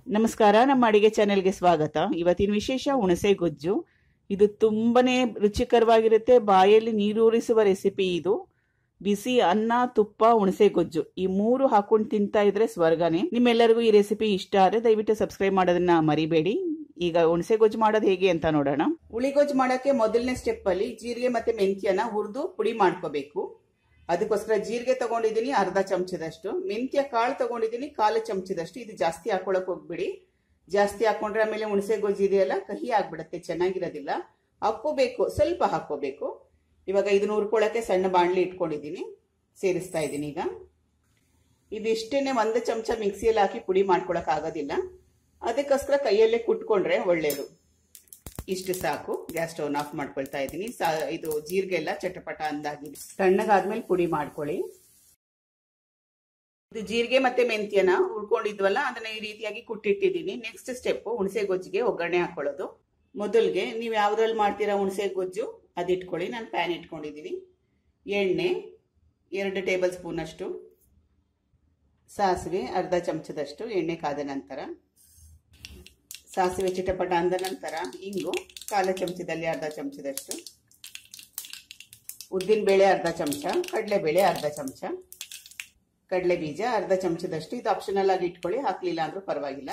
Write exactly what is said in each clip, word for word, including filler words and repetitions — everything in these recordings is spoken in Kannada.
ನಮಸ್ಕಾರ, ನಮ್ಮ ಅಡಿಗೆ ಚಾನೆಲ್ಗೆ ಸ್ವಾಗತ. ಇವತ್ತಿನ ವಿಶೇಷ ಹುಣಸೆ ಗೊಜ್ಜು. ಇದು ತುಂಬಾನೇ ರುಚಿಕರವಾಗಿರುತ್ತೆ, ಬಾಯಲ್ಲಿ ನೀರೂರಿಸುವ ರೆಸಿಪಿ ಇದು. ಬಿಸಿ ಅನ್ನ, ತುಪ್ಪ, ಹುಣಸೆ ಗೊಜ್ಜು ಈ ಮೂರು ಹಾಕೊಂಡು ತಿಂತಾ ಇದ್ರೆ ಸ್ವರ್ಗನೇ. ನಿಮ್ಮೆಲ್ಲರಿಗೂ ಈ ರೆಸಿಪಿ ಇಷ್ಟ ಆದ್ರೆ ದಯವಿಟ್ಟು ಸಬ್ಸ್ಕ್ರೈಬ್ ಮಾಡೋದನ್ನ ಮರಿಬೇಡಿ. ಈಗ ಹುಣಸೆ ಗೊಜ್ಜು ಮಾಡೋದು ಹೇಗೆ ಅಂತ ನೋಡೋಣ. ಹುಳಿ ಗೊಜ್ಜು ಮಾಡಕ್ಕೆ ಮೊದಲನೇ ಸ್ಟೆಪ್ ಅಲ್ಲಿ ಜೀರಿಗೆ ಮತ್ತೆ ಮೆಂತ್ಯನ ಹುರಿದು ಪುಡಿ ಮಾಡ್ಕೋಬೇಕು. ಅದಕ್ಕೋಸ್ಕರ ಜೀರಿಗೆ ತಗೊಂಡಿದ್ದೀನಿ ಅರ್ಧ ಚಮಚದಷ್ಟು, ಮೆಂತ್ಯ ಕಾಳು ತಗೊಂಡಿದ್ದೀನಿ ಕಾಲು ಚಮಚದಷ್ಟು. ಇದು ಜಾಸ್ತಿ ಹಾಕೊಳಕ್ ಹೋಗ್ಬಿಡಿ, ಜಾಸ್ತಿ ಹಾಕೊಂಡ್ರೆ ಆಮೇಲೆ ಹುಣಸೆ ಗೊಜ್ಜು ಇದೆಯಲ್ಲ ಕಹಿ ಆಗ್ಬಿಡತ್ತೆ, ಚೆನ್ನಾಗಿರೋದಿಲ್ಲ. ಹಾಕೋಬೇಕು, ಸ್ವಲ್ಪ ಹಾಕೋಬೇಕು. ಇವಾಗ ಇದನ್ನ ಹುರ್ಕೊಳಕ್ಕೆ ಸಣ್ಣ ಬಾಣಲಿ ಇಟ್ಕೊಂಡಿದ್ದೀನಿ, ಸೇರಿಸ್ತಾ ಇದ್ದೀನಿ. ಈಗ ಇದಿಷ್ಟೇನೆ ಒಂದು ಚಮಚ ಮಿಕ್ಸಿಯಲ್ಲಿ ಹಾಕಿ ಪುಡಿ ಮಾಡ್ಕೊಳಕ್ ಆಗೋದಿಲ್ಲ, ಅದಕ್ಕೋಸ್ಕರ ಕೈಯಲ್ಲೇ ಕುಟ್ಕೊಂಡ್ರೆ ಒಳ್ಳೇದು. ಇಷ್ಟು ಸಾಕು. ಗ್ಯಾಸ್ ಸ್ಟವ್ ಆಫ್ ಮಾಡ್ಕೊಳ್ತಾ ಇದ್ದೀನಿ. ಇದು ಜೀರಿಗೆ ಎಲ್ಲ ಚಟಪಟ ಅಂದಾಗಿ ತಣ್ಣಗಾದ್ಮೇಲೆ ಪುಡಿ ಮಾಡ್ಕೊಳ್ಳಿ. ಇದು ಜೀರಿಗೆ ಮತ್ತೆ ಮೆಂತ್ಯನ ಹುರ್ಕೊಂಡಿದ್ವಲ್ಲ ಅದನ್ನ ಈ ರೀತಿಯಾಗಿ ಕುಟ್ಟಿಟ್ಟಿದ್ದೀನಿ. ನೆಕ್ಸ್ಟ್ ಸ್ಟೆಪ್ ಹುಣಸೆ ಗೊಜ್ಜಿಗೆ ಒಗ್ಗರಣೆ ಹಾಕೊಳ್ಳೋದು. ಮೊದಲಿಗೆ ನೀವು ಯಾವ್ದ್ರಲ್ಲಿ ಮಾಡ್ತೀರಾ ಹುಣಸೆ ಗೊಜ್ಜು ಅದಿಟ್ಕೊಳ್ಳಿ. ನಾನು ಪ್ಯಾನ್ ಇಟ್ಕೊಂಡಿದ್ದೀನಿ. ಎಣ್ಣೆ ಎರಡು ಟೇಬಲ್ ಸ್ಪೂನ್ ಅಷ್ಟು, ಸಾಸಿವೆ ಅರ್ಧ ಚಮಚದಷ್ಟು. ಎಣ್ಣೆ ಕಾದ ನಂತರ ಸಾಸಿವೆ ಚಿಟಪಟ ಅಂದ ನಂತರ ಇಂಗು ಕಾಲು ಚಮಚದಲ್ಲಿ ಅರ್ಧ ಚಮಚದಷ್ಟು, ಉದ್ದಿನ ಬೇಳೆ ಅರ್ಧ ಚಮಚ, ಕಡಲೆಬೇಳೆ ಅರ್ಧ ಚಮಚ, ಕಡಲೆ ಬೀಜ ಅರ್ಧ ಚಮಚದಷ್ಟು. ಇದು ಆಪ್ಷನಲ್ ಆಗಿ ಇಟ್ಕೊಳ್ಳಿ, ಹಾಕ್ಲಿಲ್ಲ ಅಂದ್ರೂ ಪರವಾಗಿಲ್ಲ.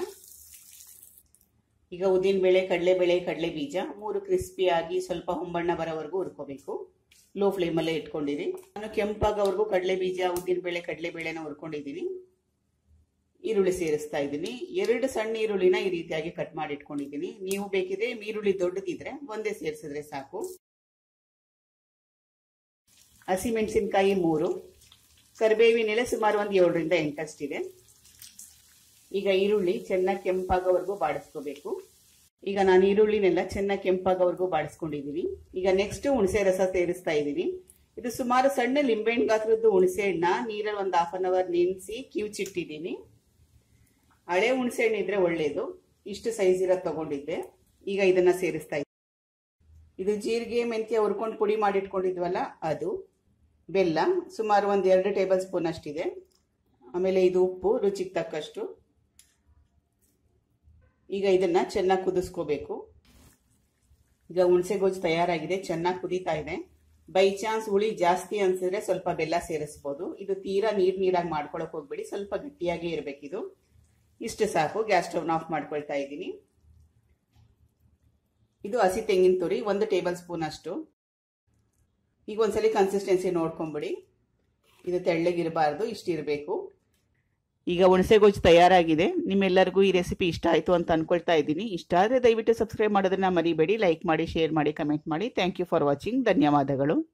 ಈಗ ಉದ್ದಿನ ಬೇಳೆ, ಕಡಲೆಬೇಳೆ, ಕಡಲೆ ಬೀಜ ಮೂರು ಕ್ರಿಸ್ಪಿ ಆಗಿ ಸ್ವಲ್ಪ ಹೊಂಬಣ್ಣ ಬರೋವರೆಗೂ ಹುರ್ಕೋಬೇಕು. ಲೋ ಫ್ಲೇಮಲ್ಲೇ ಇಟ್ಕೊಂಡಿರಿ. ನಾನು ಕೆಂಪಾಗವರೆಗೂ ಕಡಲೆ ಬೀಜ, ಉದ್ದಿನ ಬೇಳೆ, ಕಡಲೆಬೇಳೆನ ಹುರ್ಕೊಂಡಿದ್ದೀನಿ. ಈರುಳ್ಳಿ ಸೇರಿಸ್ತಾ ಇದ್ದೀನಿ. ಎರಡು ಸಣ್ಣ ಈರುಳ್ಳಿನ ಈ ರೀತಿಯಾಗಿ ಕಟ್ ಮಾಡಿ ಇಟ್ಕೊಂಡಿದ್ದೀನಿ. ನೀವು ಬೇಕಿದ್ರೆ ಈರುಳ್ಳಿ ದೊಡ್ಡದಿದ್ರೆ ಒಂದೇ ಸೇರಿಸಿದ್ರೆ ಸಾಕು. ಹಸಿಮೆಣಸಿನಕಾಯಿ ಮೂರು, ಕರಿಬೇವಿನ ಎಲೆ ಸುಮಾರು ಒಂದು ಏಳರಿಂದ ಎಂಟಷ್ಟಿದೆ. ಈಗ ಈರುಳ್ಳಿ ಚೆನ್ನಾಗಿ ಕೆಂಪಾಗೋವರೆಗೂ ಬಾಡಿಸ್ಕೋಬೇಕು. ಈಗ ನಾನು ಈರುಳ್ಳಿನೆಲ್ಲ ಚೆನ್ನಾಗಿ ಕೆಂಪಾಗೋವರೆಗೂ ಬಾಡಿಸ್ಕೊಂಡಿದ್ದೀನಿ. ಈಗ ನೆಕ್ಸ್ಟ್ ಹುಣಸೆ ರಸ ಸೇರಿಸ್ತಾ ಇದ್ದೀನಿ. ಇದು ಸುಮಾರು ಸಣ್ಣ ಲಿಂಬೆಹಣ್ಣು ಗಾತ್ರದ್ದು ಹುಣಸೆ ಹಣ್ಣ ನೀರಲ್ಲಿ ಒಂದು ಹಾಫ್ ಅನ್ ಅವರ್ ನೆನೆಸಿ ಕಿವುಚಿಟ್ಟಿದ್ದೀನಿ. ಹಳೆ ಹುಣಸೆ ಹಣ್ಣು ಇದ್ರೆ ಒಳ್ಳೇದು. ಇಷ್ಟು ಸೈಜ್ ಇರೋದು ತಗೊಂಡಿದ್ದೆ. ಈಗ ಇದನ್ನ ಸೇರಿಸ್ತಾ ಇದ್ದೀನಿ. ಇದು ಜೀರಿಗೆ ಮೆಂತ್ಯ ಹುರ್ಕೊಂಡು ಪುಡಿ ಮಾಡಿಟ್ಕೊಂಡಿದ್ವಲ್ಲ ಅದು, ಬೆಲ್ಲ ಸುಮಾರು ಒಂದು ಎರಡು ಟೇಬಲ್ ಸ್ಪೂನ್ ಅಷ್ಟಿದೆ. ಆಮೇಲೆ ಇದು ಉಪ್ಪು ರುಚಿಗೆ ತಕ್ಕಷ್ಟು. ಈಗ ಇದನ್ನ ಚೆನ್ನಾಗಿ ಕುದಿಸ್ಕೋಬೇಕು. ಈಗ ಹುಣಸೆ ಗೊಜ್ಜು ತಯಾರಾಗಿದೆ, ಚೆನ್ನಾಗಿ ಕುದೀತಾ ಇದೆ. ಬೈ ಚಾನ್ಸ್ ಹುಳಿ ಜಾಸ್ತಿ ಅನ್ಸಿದ್ರೆ ಸ್ವಲ್ಪ ಬೆಲ್ಲ ಸೇರಿಸ್ಬೋದು. ಇದು ತೀರಾ ನೀರ್ ನೀರಾಗಿ ಮಾಡ್ಕೊಳಕ್ ಹೋಗ್ಬೇಡಿ, ಸ್ವಲ್ಪ ಗಟ್ಟಿಯಾಗಿ ಇರ್ಬೇಕಿದು. ಇಷ್ಟು ಸಾಕು. ಗ್ಯಾಸ್ ಸ್ಟವ್ ಆಫ್ ಮಾಡ್ಕೊಳ್ತಾ ಇದ್ದೀನಿ. ಇದು ಹಸಿ ತೆಂಗಿನ ತುರಿ ಒಂದು ಟೇಬಲ್ ಸ್ಪೂನ್ ಅಷ್ಟು. ಈಗ ಒಂದ್ಸಲಿ ಕನ್ಸಿಸ್ಟೆನ್ಸಿ ನೋಡ್ಕೊಂಬಿಡಿ, ಇದು ತೆಳ್ಳಗಿರಬಾರ್ದು, ಇಷ್ಟು ಇರಬೇಕು. ಈಗ ಹುಣಸೆ ಗೊಜ್ಜು ತಯಾರಾಗಿದೆ. ನಿಮ್ಮೆಲ್ಲರಿಗೂ ಈ ರೆಸಿಪಿ ಇಷ್ಟ ಆಯ್ತು ಅಂತ ಅನ್ಕೊಳ್ತಾ ಇದ್ದೀನಿ. ಇಷ್ಟ ಆದರೆ ದಯವಿಟ್ಟು ಸಬ್ಸ್ಕ್ರೈಬ್ ಮಾಡೋದನ್ನ ಮರಿಬೇಡಿ. ಲೈಕ್ ಮಾಡಿ, ಶೇರ್ ಮಾಡಿ, ಕಮೆಂಟ್ ಮಾಡಿ. Thank you for watching. ಧನ್ಯವಾದಗಳು.